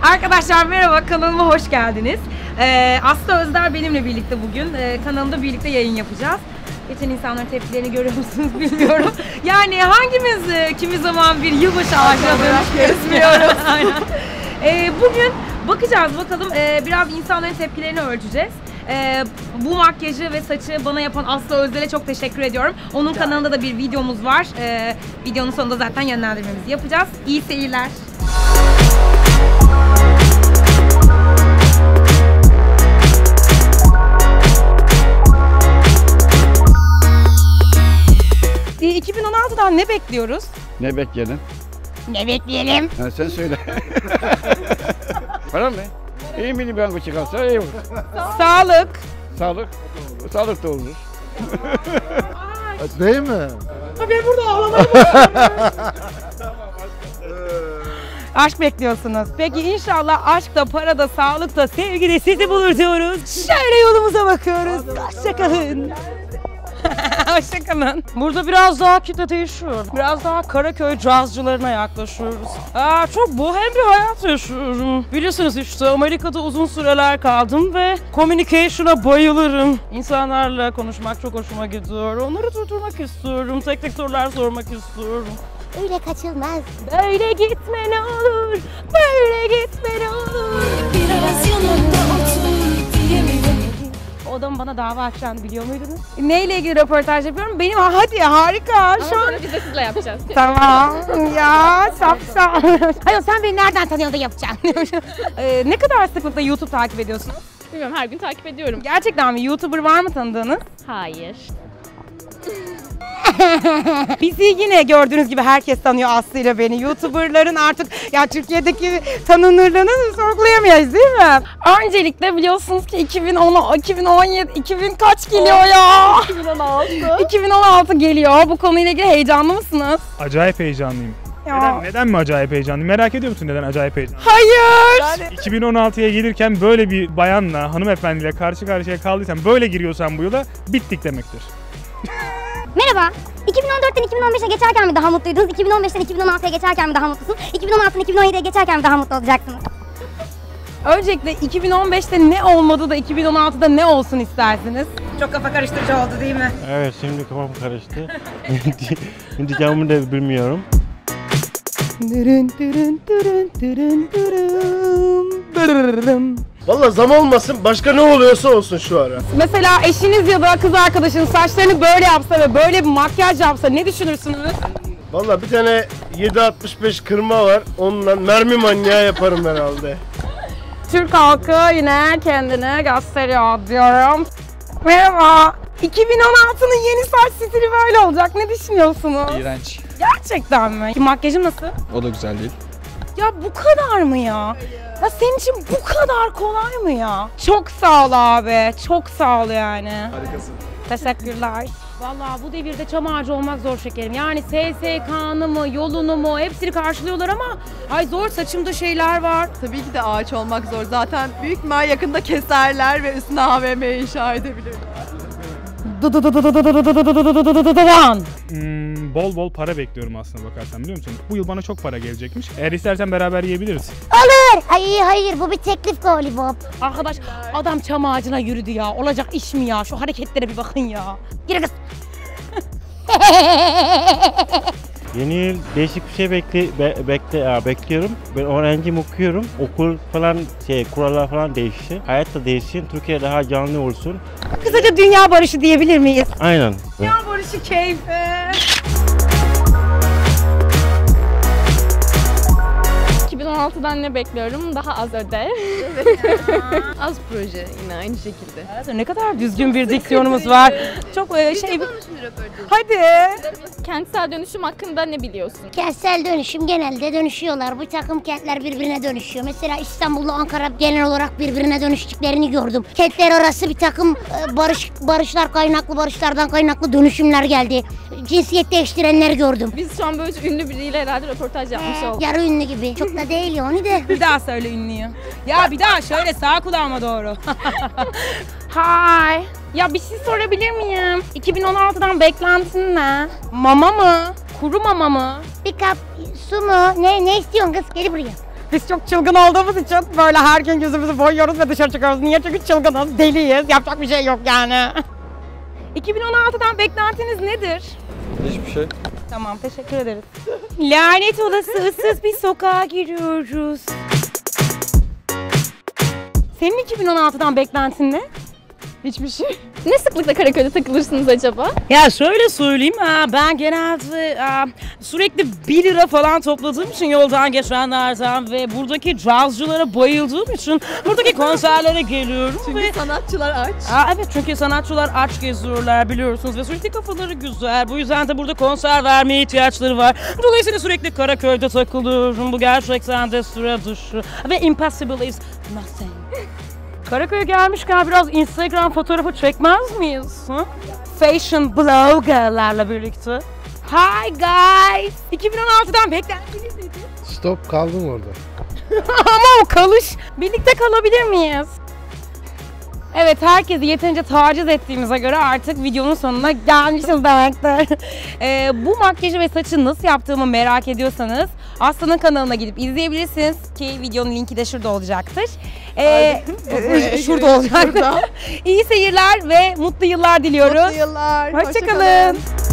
Arkadaşlar merhaba, kanalıma hoş geldiniz. Aslı Özder benimle birlikte bugün kanalımda birlikte yayın yapacağız. Geçen insanların tepkilerini görüyor musunuz bilmiyorum. Yani hangimiz kimi zaman bir yılbaşı ağacına dönüşmüyoruz bilmiyorum. Bugün bakacağız bakalım, biraz insanların tepkilerini ölçeceğiz. Bu makyajı ve saçı bana yapan Aslı Özder'e çok teşekkür ediyorum. Onun kanalında da bir videomuz var. Videonun sonunda zaten yönlendirmemizi yapacağız. İyi seyirler. Ee, 2016'dan ne bekliyoruz? Ne bekleyelim? Ne bekleyelim? Ha, sen söyle. Para mı? İyi mini banko çıkarsa iyi olur. Sağlık. Sağlık. Sağlık da olur. Değil mi? Ben burada ağlamayı Aşk bekliyorsunuz. Peki inşallah aşkta, parada, sağlıkta, sevgide sizi bulur diyoruz. Şöyle yolumuza bakıyoruz. Hoşçakalın. Hoşçakalın. Burada biraz daha kitle değişiyor. Biraz daha Karaköy cazcılarına yaklaşıyoruz. Çok bohem bir hayat yaşıyorum. Biliyorsunuz işte Amerika'da uzun süreler kaldım ve communication'a bayılırım. İnsanlarla konuşmak çok hoşuma gidiyor. Onları durdurmak istiyorum. Tek tek sorular sormak istiyorum. Öyle kaçılmaz. Böyle gitme ne olur, böyle gitme ne olur. Biraz yanımda otur diyemedim. O adam bana dava açacağını biliyor muydunuz? Neyle ilgili röportaj yapıyorum? Benim hadi harika şu an. Biz de sizle yapacağız. Tamam ya sapsa. Hayır sen beni nereden tanıyorsun da yapacaksın? Ne kadar sıklıkla YouTube takip ediyorsunuz? Bilmiyorum, her gün takip ediyorum. Gerçekten mi? YouTuber var mı tanıdığınız? Hayır. Bizi yine gördüğünüz gibi herkes tanıyor Aslı ile beni. YouTuber'ların artık ya Türkiye'deki tanınırlığını sorgulayamayız değil mi? Öncelikle biliyorsunuz ki 2010, 2017, 2000 kaç geliyor ya? 2016. 2016 geliyor. Bu konuyla ilgili heyecanlı mısınız? Acayip heyecanlıyım. Ya. Neden mi acayip heyecanlıyım? Merak ediyor musun neden acayip heyecanlıyım? Hayır. 2016'ya gelirken böyle bir bayanla, hanımefendiyle karşı karşıya kaldıysan, böyle giriyorsan bu yola bittik demektir. Merhaba. 2014'ten 2015'e geçerken mi daha mutluydunuz? 2015'ten 2016'ya geçerken mi daha mutlusunuz? 2016'dan 2017'ye geçerken mi daha mutlu olacaksınız? Öncelikle 2015'te ne olmadı da 2016'da ne olsun istersiniz? Çok kafa karıştırıcı oldu değil mi? Evet, şimdi kafam karıştı. Ne diyeceğimi de bilmiyorum. Vallahi zam olmasın, başka ne oluyorsa olsun şu ara. Mesela eşiniz ya da kız arkadaşınız saçlarını böyle yapsa ve böyle bir makyaj yapsa ne düşünürsünüz? Vallahi bir tane 765 kırma var, onunla mermi manyağı yaparım herhalde. Türk halkı yine kendini gösteriyor diyorum. Merhaba. 2016'nın yeni saç stili böyle olacak. Ne düşünüyorsunuz? İğrenç. Gerçekten mi? Makyajım nasıl? O da güzel değil. Ya bu kadar mı ya? Ya senin için bu kadar kolay mı ya? Çok sağ ol abi. Çok sağ ol yani. Harikasın. Teşekkürler. Vallahi bu devirde çam ağacı olmak zor şekerim. Yani SSK'nı mı, yolunu mu hepsini karşılıyorlar ama ay zor, saçımda şeyler var. Tabii ki de ağaç olmak zor. Zaten büyük ihtimal yakında keserler ve üstüne AVM inşa edebilirler. Bol bol para bekliyorum aslında bakarsan, biliyor musun? Bu yıl bana çok para gelecekmiş. Eğer istersen beraber yiyebiliriz. Olur. Hayır bu bir teklif galiba. Arkadaş adam çam ağacına yürüdü ya. Olacak iş mi ya? Şu hareketlere bir bakın ya. Yürü kız. Yeni yıl değişik bir şey bekliyorum. Ben öğrenciyim, okuyorum. Okul falan kurallar falan değişsin. Hayat da değişsin. Türkiye daha canlı olsun. Kısaca dünya barışı diyebilir miyiz? Aynen. Dünya barışı keyfi. 2016'dan ne bekliyorum? Daha az öde. Az proje yine aynı şekilde. Ne kadar düzgün bir diksiyonumuz var. Çok Hadi. Kentsel dönüşüm hakkında ne biliyorsun? Kentsel dönüşüm genelde dönüşüyorlar. Bir takım kentler birbirine dönüşüyor. Mesela İstanbul'la Ankara genel olarak birbirine dönüştüklerini gördüm. Kentler arası bir takım barışlardan kaynaklı dönüşümler geldi. Cinsiyet değiştirenler gördüm. Biz şu an böyle ünlü biriyle herhalde röportaj yapmış olduk. Yarı ünlü gibi. Çok da değil ya onu de. Bir daha söyle ünlüyü. Ya bir daha şöyle sağ kulağıma doğru. Hi. Ya bir şey sorabilir miyim? 2016'dan beklentin ne? Mama mı? Kuru mama mı? Bir kap su mu? Ne istiyorsun kız? Gel buraya. Biz çok çılgın olduğumuz için böyle her gün yüzümüzü boyuyoruz ve dışarı çıkıyoruz. Niye? Çünkü çılgınız, deliyiz. Yapacak bir şey yok yani. 2016'dan beklentiniz nedir? Hiçbir şey. Tamam, teşekkür ederiz. Lanet olası ıssız bir sokağa giriyoruz. Senin 2016'dan beklentin ne? Hiçbir şey. Ne sıklıkla Karaköy'de takılırsınız acaba? Ya şöyle söyleyeyim, ben genelde sürekli 1 lira falan topladığım için yoldan geçenlerden ve buradaki cazcılara bayıldığım için buradaki konserlere geliyorum. Çünkü sanatçılar aç. Evet, çünkü sanatçılar aç geziyorlar biliyorsunuz ve sürekli kafaları güzel. Bu yüzden de burada konser vermeye ihtiyaçları var. Dolayısıyla sürekli Karaköy'de takılıyorum. Bu gerçekten de süre dışı ve impossible is nothing. Karaköy'e gelmişken biraz Instagram fotoğrafı çekmez miyiz? Hı? Fashion bloggerlarla birlikte. Hi guys! 2016'dan beklentiniz nedir? Stop, kaldım orada. Ama o kalış. Birlikte kalabilir miyiz? Evet, herkesi yeterince taciz ettiğimize göre artık videonun sonuna gelmişiz demektir. Bu makyajı ve saçı nasıl yaptığımı merak ediyorsanız Aslı'nın kanalına gidip izleyebilirsiniz ki videonun linki de şurada olacaktır. Şurada olacak. İyi seyirler ve mutlu yıllar diliyoruz. Mutlu yıllar. Hoşça kalın.